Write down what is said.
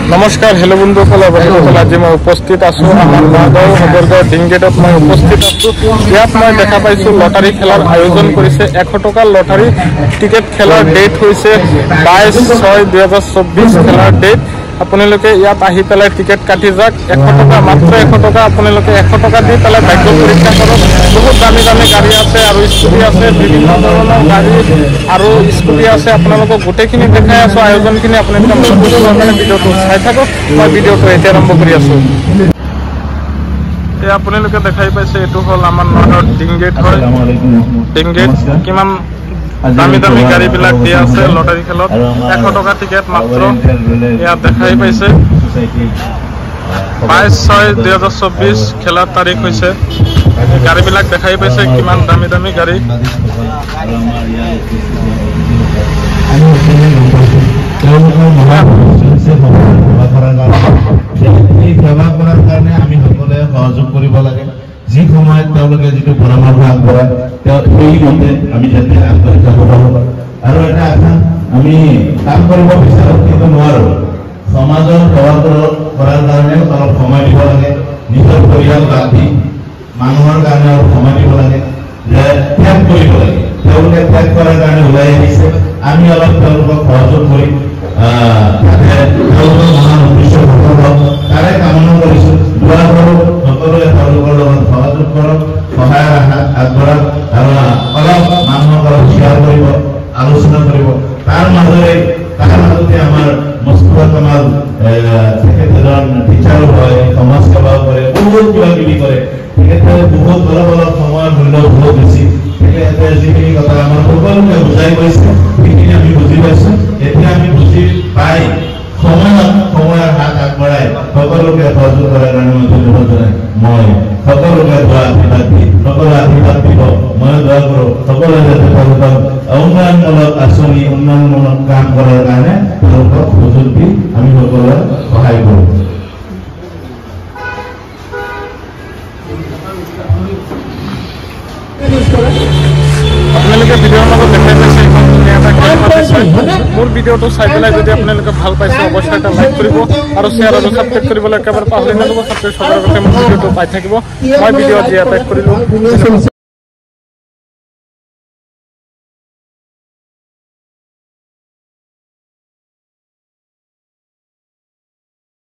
নমস্কাৰ হেল্ল' বন্ধুসকল আজি মই উপস্থিত আছোঁ আমাৰ নগাঁও সদৰগাঁও ডিংগেটত মই উপস্থিত আছোঁ। ইয়াত মই দেখা পাইছোঁ লটাৰী খেলাৰ আয়োজন কৰিছে। 100 টকাৰ লটাৰী টিকেট খেলাৰ ডেট হৈছে 22/6/2024 খেলাৰ ডেট। আপোনালোকে ইয়াত আহি পেলাই টিকেট কাটি যাওক। 100 টকা মাত্ৰ 100 টকা। আপোনালোকে 100 টকা দি পেলাই ভাগ্য পৰীক্ষা কৰক। বহুত দামী দামী গাড়ী আছে আৰু স্কুটি আছে, বিভিন্ন ধৰণৰ গাড়ী আৰু স্কুটি আছে। আপোনালোকক গোটেইখিনি দেখাই আছোঁ আয়োজনখিনি। আপোনালোকে ভিডিঅ'টো চাই থাকক। মই ভিডিঅ'টো এতিয়া আৰম্ভ কৰি আছোঁ। এতিয়া আপোনালোকে দেখাই পাইছে এইটো হ'ল আমাৰ নগাঁৱৰ ডিংগেট হয়। ডিংগেট কিমান দামী দামী গাড়ীবিলাক দিয়া আছে লটাৰী খেলত। 100 টকা টিকেট মাত্ৰ। ইয়াত দেখাই পাইছে 22/6/2024 খেলাৰ তাৰিখ হৈছে। গাড়ীবিলাক দেখাই পাইছে কিমান দামী দামী গাড়ী। সেৱা কৰাৰ কাৰণে আমি সকলোৱে সহযোগ কৰিব লাগে। যি সময়ত তেওঁলোকে যিটো পৰামৰ্শ আগবঢ়ায় সেইমতে আমি যাতে আগবাঢ়ি যাব পাৰোঁ। আৰু এটা আশা আমি কাম কৰিব বিচাৰোঁ কিন্তু নোৱাৰোঁ। সমাজৰ সেৱা কৰাৰ কাৰণে অলপ সময় দিব লাগে। নিজৰ পৰিয়াল বাদ দি মানুহৰ কাৰণে অলপ সময় দিব লাগে। যে ত্যাগ কৰিব লাগে। তেওঁলোকে ত্যাগ কৰাৰ কাৰণে ওলাই আহিছে। আমি অলপ তেওঁলোকক সহযোগ কৰি তেওঁলোকৰ মহান উদ্দেশ্য সফল হওক তাৰে কামনা কৰিছোঁ। দোৱা কৰোঁ সকলোৱে তেওঁলোকৰ লগত সহযোগ কৰক, সহায়ৰ হাত আগবঢ়াওক আৰু অলপ মানুহক অলপ শ্বেয়াৰ কৰিব, আলোচনা কৰিব। তাৰ মাজতে আমাৰ মুস্তাফা কামাল তেখেতজন টিচাৰো হয়, সমাজ সেৱাও কৰে, বহুত কিবা কিবি কৰে। তেখেতে বহুত অলপ সময়ৰ মূল্য বহুত বেছি। তেখেতে যিখিনি কথা আমাৰ সকলোকে বুজাই গৈছে সেইখিনি আমি বুজি পাইছোঁ। এতিয়া আমি বুজি পাই সময়ৰ হাত আগবঢ়াই সকলোকে সহযোগ কৰাৰ কাৰণে মই ধন্যবাদ জনাই মই সকলোকে সকলোৱে আশীৰ্বাদ দিব। মই দোৱা কৰোঁ সকলোৱে যাতে তেওঁলোকক উন্নয়নমূলক আঁচনি উন্নয়নমূলক কাম কৰাৰ কাৰণে তেওঁলোকক সুযোগ দি আমি সকলোৱে সহায় কৰোঁ। আপোনালোকে ভিডিঅ'ৰ মাজত দেখাই পাইছে এখন ধুনীয়া এটা খেল পাতিছে। মোৰ ভিডিঅ'টো চাই পেলাই যদি আপোনালোকে ভাল পাইছে অৱশ্যে এটা লাইক কৰিব আৰু শ্বেয়াৰ আৰু ছাবস্ক্ৰাইব কৰিবলৈ একেবাৰে পাহৰি নাযাব। ছাবস্ক্ৰাইব কৰাৰ আগতে মোৰ ভিডিঅ'টো পাই থাকিব। মই ভিডিঅ' আজি এটাক কৰিলোঁ।